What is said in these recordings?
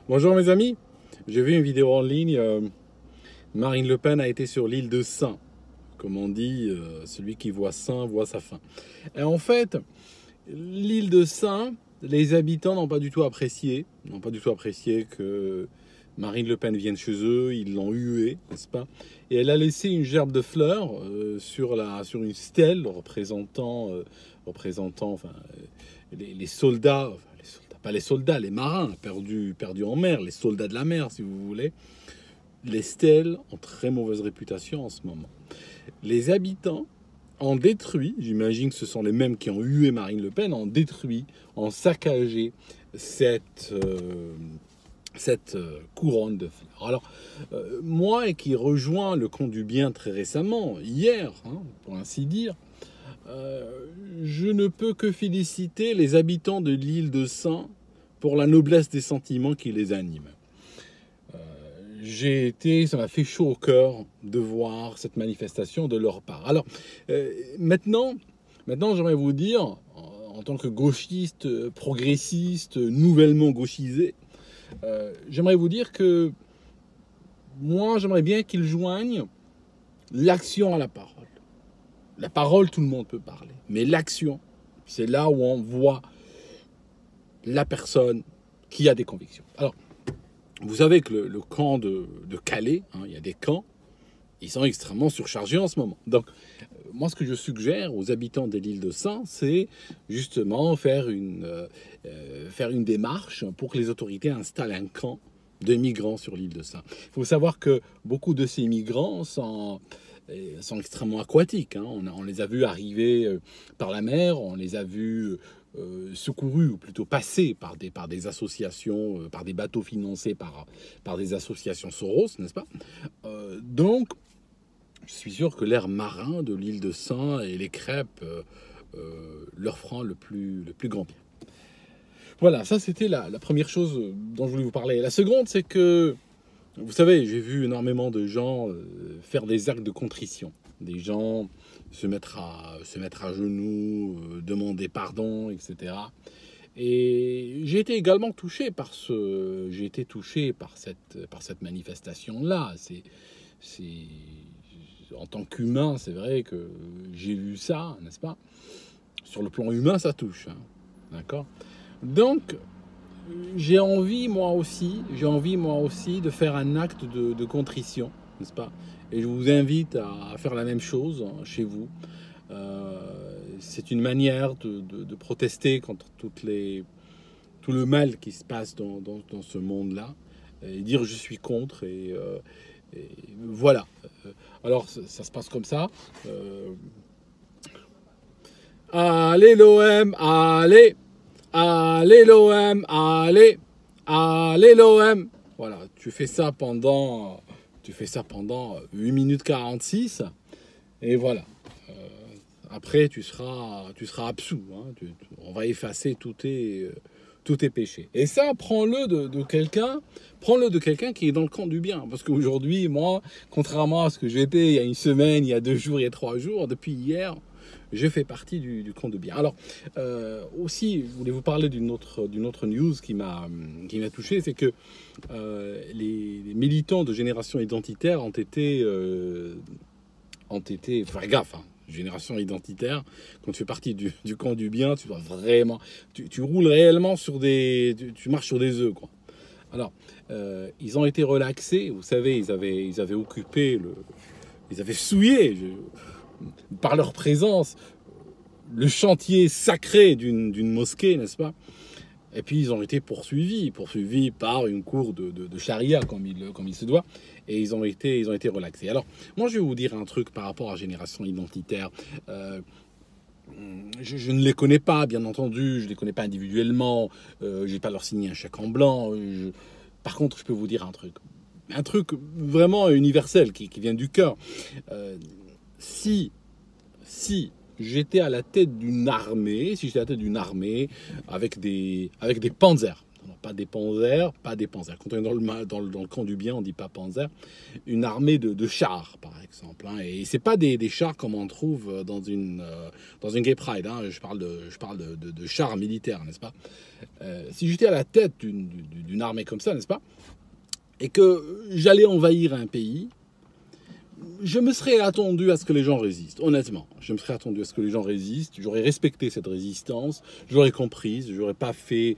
Bonjour mes amis, j'ai vu une vidéo en ligne, Marine Le Pen a été sur l'île de Sein. Comme on dit, celui qui voit Sein voit sa fin. Et en fait, l'île de Sein, les habitants n'ont pas du tout apprécié, que Marine Le Pen vienne chez eux, ils l'ont huée, n'est-ce pas? Et elle a laissé une gerbe de fleurs sur une stèle représentant les soldats, pas les soldats, les marins perdus en mer, les soldats de la mer, si vous voulez. Les stèles ont très mauvaise réputation en ce moment. Les habitants ont détruit, j'imagine que ce sont les mêmes qui ont hué Marine Le Pen, ont détruit, ont saccagé cette couronne de fleurs. Alors, moi qui rejoins le camp du bien très récemment, hier, pour ainsi dire, je ne peux que féliciter les habitants de l'île de Sein pour la noblesse des sentiments qui les animent. Ça m'a fait chaud au cœur de voir cette manifestation de leur part. Alors, maintenant, j'aimerais vous dire, en tant que gauchiste, progressiste, nouvellement gauchisé, j'aimerais vous dire que moi, j'aimerais bien qu'ils joignent l'action à la parole. La parole, tout le monde peut parler. Mais l'action, c'est là où on voit la personne qui a des convictions. Alors, vous savez que le camp de Calais, il y a des camps, ils sont extrêmement surchargés en ce moment. Donc, moi, ce que je suggère aux habitants de l'île de Sein, c'est justement faire une démarche pour que les autorités installent un camp de migrants sur l'île de Sein. Il faut savoir que beaucoup de ces migrants sont extrêmement aquatiques. On les a vus arriver par la mer, on les a vus secourus, ou plutôt passés par des associations, par des bateaux financés par des associations Soros, n'est-ce pas? Donc, je suis sûr que l'air marin de l'île de Sein et les crêpes leur feront le plus grand bien. Voilà, ça c'était la première chose dont je voulais vous parler. La seconde, c'est que vous savez, j'ai vu énormément de gens faire des actes de contrition. Des gens se mettre à genoux, demander pardon, etc. Et j'ai été également touché par cette manifestation-là. En tant qu'humain, c'est vrai que j'ai vu ça, n'est-ce pas? Sur le plan humain, ça touche. D'accord? Donc, j'ai envie moi aussi de faire un acte de contrition, n'est-ce pas? Et je vous invite à faire la même chose chez vous. C'est une manière de protester contre tout le mal qui se passe dans ce monde-là, et dire je suis contre, et voilà. Alors ça se passe comme ça. Allez l'OM, allez! Allez l'OM, allez, allez l'OM. Voilà, tu fais ça pendant 8 minutes 46 et voilà. Après, tu seras absous. On va effacer tous tes péchés. Et ça, prends-le de quelqu'un qui est dans le camp du bien. Parce qu'aujourd'hui, moi, contrairement à ce que j'étais il y a une semaine, il y a 2 jours, il y a 3 jours, depuis hier, je fais partie du camp de bien. Alors, aussi, je voulais vous parler d'une autre news qui m'a touché, c'est que les militants de Génération Identitaire ont été enfin, gaffe, Génération Identitaire, quand tu fais partie du camp du bien, tu dois vraiment, tu roules réellement tu marches sur des œufs, quoi. Alors, ils ont été relaxés, vous savez, ils avaient occupé ils avaient souillé, par leur présence, le chantier sacré d'une mosquée, n'est-ce pas? Et puis ils ont été poursuivis par une cour de charia, comme il se doit, et ils ont été relaxés. Alors, moi je vais vous dire un truc par rapport à Génération Identitaire. Je ne les connais pas, bien entendu, je ne les connais pas individuellement, je ne vais pas leur signer un chèque en blanc. Par contre, je peux vous dire un truc vraiment universel qui vient du cœur. Si j'étais à la tête d'une armée, avec des panzers, Non, pas des panzers, pas des panzers. Quand on est dans le camp du bien, on dit pas panzer. Une armée de chars, par exemple. Hein. Et c'est pas des chars comme on trouve dans une Gay Pride. Hein. Je parle de chars militaires, n'est-ce pas? Si j'étais à la tête d'une armée comme ça, n'est-ce pas? Et que j'allais envahir un pays, je me serais attendu à ce que les gens résistent, honnêtement. Je me serais attendu à ce que les gens résistent, j'aurais respecté cette résistance, j'aurais comprise, j'aurais pas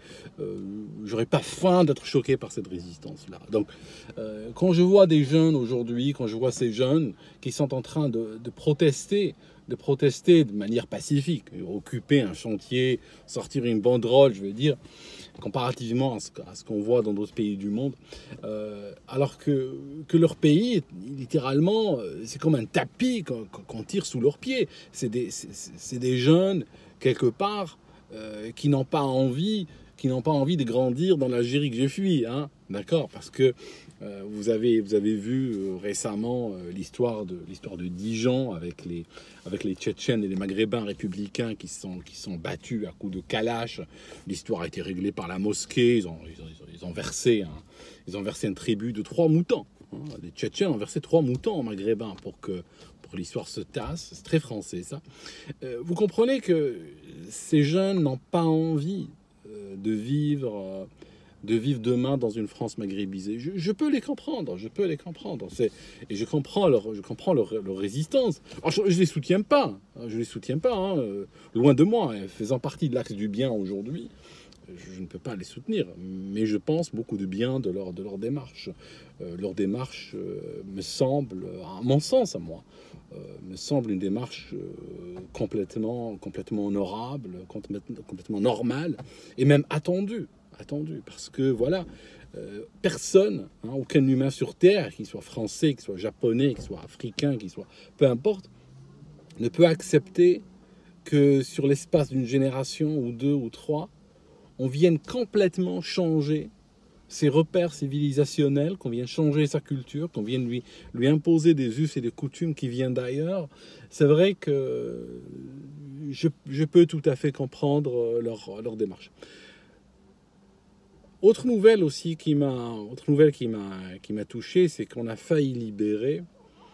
faim d'être choqué par cette résistance-là. Donc, quand je vois des jeunes aujourd'hui, quand je vois ces jeunes qui sont en train de protester de manière pacifique, occuper un chantier, sortir une banderole, je veux dire, comparativement à ce qu'on voit dans d'autres pays du monde, alors que leur pays, littéralement, c'est comme un tapis qu'on tire sous leurs pieds. C'est des jeunes, quelque part, qui n'ont pas envie de grandir dans l'Algérie que je fuis, hein, d'accord? Parce que vous avez vu récemment l'histoire de Dijon avec les Tchétchènes et les Maghrébins républicains qui sont battus à coups de kalash. L'histoire a été réglée par la mosquée. Ils ont versé un tribut de 3 moutons. Hein. Les Tchétchènes ont versé 3 moutons aux Maghrébins pour que l'histoire se tasse. C'est très français, ça. Vous comprenez que ces jeunes n'ont pas envie de vivre demain dans une France maghrébisée. Je peux les comprendre, et je comprends leur résistance. Alors, je les soutiens pas, hein, loin de moi, hein, faisant partie de l'axe du bien aujourd'hui, je ne peux pas les soutenir, mais je pense beaucoup de bien de leur démarche. Leur démarche me semble, à mon sens, à moi, me semble une démarche complètement honorable, complètement normale, et même attendue, parce que voilà, personne, hein, aucun humain sur Terre, qu'il soit français, qu'il soit japonais, qu'il soit africain, qu'il soit peu importe, ne peut accepter que sur l'espace d'une génération ou 2 ou 3, on vienne complètement changer ses repères civilisationnels, qu'on vienne changer sa culture, qu'on vienne lui imposer des us et des coutumes qui viennent d'ailleurs. C'est vrai que je peux tout à fait comprendre leur démarche. Autre nouvelle aussi qui m'a touché, c'est qu'on a failli libérer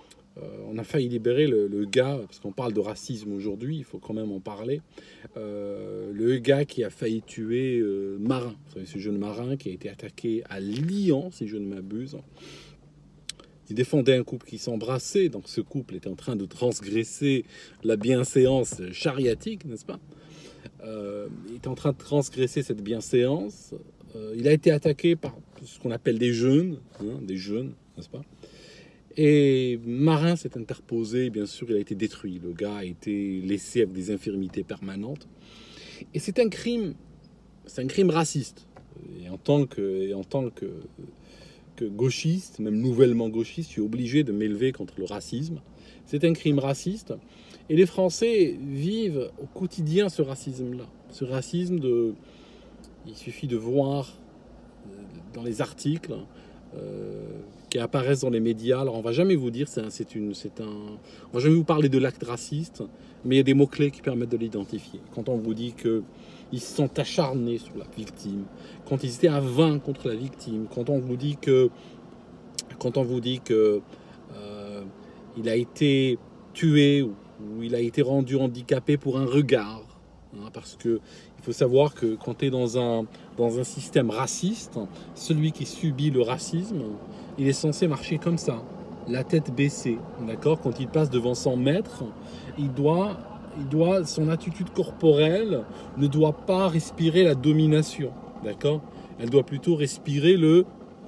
le gars, parce qu'on parle de racisme aujourd'hui, il faut quand même en parler, le gars qui a failli tuer Marin, vous savez, ce jeune marin qui a été attaqué à Lyon, si je ne m'abuse. Il défendait un couple qui s'embrassait, donc ce couple était en train de transgresser la bienséance chariatique, n'est-ce pas? Il était en train de transgresser cette bienséance. Il a été attaqué par ce qu'on appelle des jeunes, n'est-ce pas? Et Marin s'est interposé, bien sûr, il a été détruit. Le gars a été laissé avec des infirmités permanentes. Et c'est un crime raciste. Et en tant que gauchiste, même nouvellement gauchiste, je suis obligé de m'élever contre le racisme. C'est un crime raciste. Et les Français vivent au quotidien ce racisme-là. Ce racisme il suffit de voir dans les articles qui apparaissent dans les médias. Alors on va jamais vous dire, on va jamais vous parler de l'acte raciste, mais il y a des mots-clés qui permettent de l'identifier. Quand on vous dit qu'ils se sont acharnés sur la victime, quand ils étaient à 20 contre la victime, quand on vous dit que il a été tué ou il a été rendu handicapé pour un regard, hein, parce que il faut savoir que quand tu es dans un système raciste, celui qui subit le racisme, il est censé marcher comme ça, la tête baissée, d'accord? Quand il passe devant son maître, son attitude corporelle ne doit pas respirer la domination, d'accord? Elle doit plutôt respirer le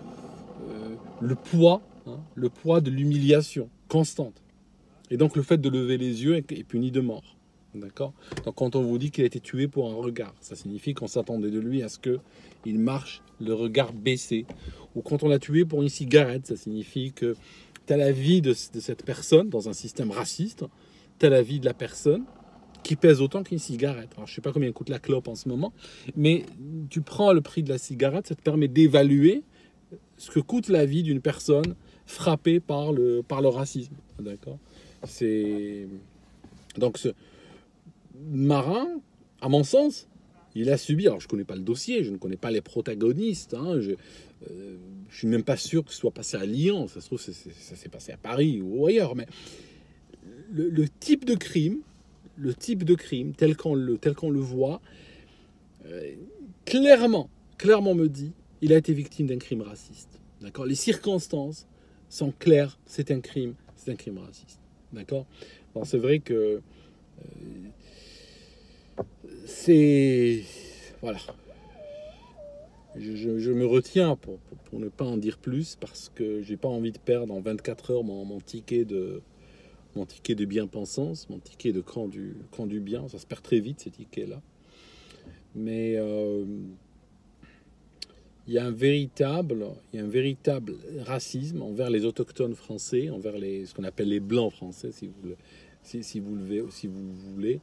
poids, hein, le poids de l'humiliation constante. Et donc le fait de lever les yeux est puni de mort. D'accord? Donc quand on vous dit qu'il a été tué pour un regard, ça signifie qu'on s'attendait de lui à ce qu'il marche le regard baissé. Ou quand on l'a tué pour une cigarette, ça signifie que tu as la vie de cette personne dans un système raciste, tu as la vie de la personne qui pèse autant qu'une cigarette. Alors je ne sais pas combien coûte la clope en ce moment, mais tu prends le prix de la cigarette, ça te permet d'évaluer ce que coûte la vie d'une personne frappée par le racisme. D'accord? Donc ce Marin, à mon sens, il a subi, alors je ne connais pas le dossier, je ne connais pas les protagonistes, hein, je ne suis même pas sûr que ce soit passé à Lyon, ça se trouve ça s'est passé à Paris ou ailleurs, mais le type de crime, tel qu'on le voit, clairement me dit, il a été victime d'un crime raciste. D'accord? Les circonstances sont claires, c'est un crime raciste. D'accord? Bon, c'est vrai que c'est... Voilà. Je me retiens pour ne pas en dire plus parce que j'ai pas envie de perdre en 24 heures mon ticket de bien-pensance, mon ticket de camp du bien. Ça se perd très vite, ces tickets-là. Mais il y a un véritable racisme envers les autochtones français, envers ce qu'on appelle les blancs français, si vous voulez,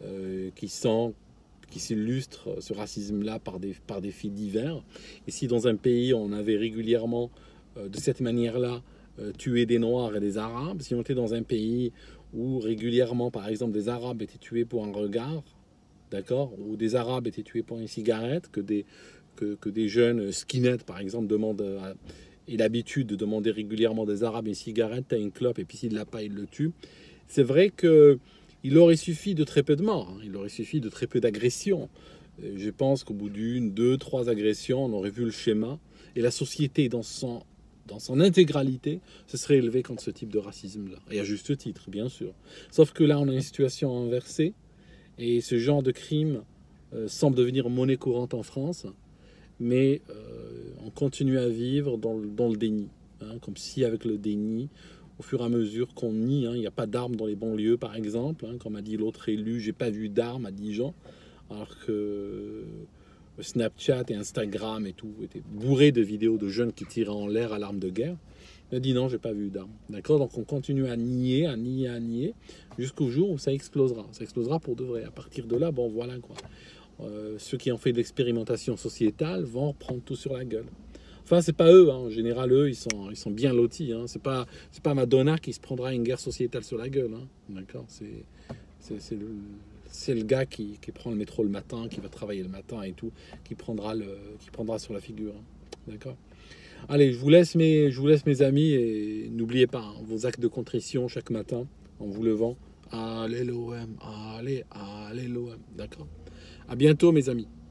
qui s'illustre ce racisme-là par des faits divers. Et si dans un pays on avait régulièrement de cette manière-là tué des Noirs et des Arabes, si on était dans un pays où régulièrement, par exemple, des Arabes étaient tués pour un regard, d'accord, ou des Arabes étaient tués pour une cigarette, que des jeunes skinheads, par exemple, aient l'habitude de demander régulièrement des Arabes une cigarette, t'as une clope, et puis s'il ne l'a pas, il le tue. C'est vrai que il aurait suffi de très peu de morts, hein. Il aurait suffi de très peu d'agressions. Je pense qu'au bout d'une, deux, trois agressions, on aurait vu le schéma. Et la société, dans son intégralité, se serait élevée contre ce type de racisme-là. Et à juste titre, bien sûr. Sauf que là, on a une situation inversée. Et ce genre de crime semble devenir monnaie courante en France. Mais on continue à vivre dans le déni. Hein, comme si, avec le déni, au fur et à mesure qu'on nie, hein, il n'y a pas d'armes dans les banlieues, par exemple, hein, comme a dit l'autre élu, j'ai pas vu d'armes à Dijon, alors que Snapchat et Instagram et tout étaient bourrés de vidéos de jeunes qui tiraient en l'air à l'arme de guerre. Il a dit non, j'ai pas vu d'armes. D'accord? Donc on continue à nier, jusqu'au jour où ça explosera. Ça explosera pour de vrai. À partir de là, bon voilà quoi. Ceux qui ont fait de l'expérimentation sociétale vont prendre tout sur la gueule. Enfin, c'est pas eux, hein. En général, eux, ils sont bien lotis, hein. C'est pas Madonna qui se prendra une guerre sociétale sur la gueule, hein. D'accord? C'est le gars qui prend le métro le matin, qui va travailler le matin et tout, qui prendra sur la figure, hein. D'accord? Allez, je vous laisse mes amis, et n'oubliez pas, hein, vos actes de contrition chaque matin en vous levant. Allez l'OM, allez l'OM. D'accord? À bientôt, mes amis.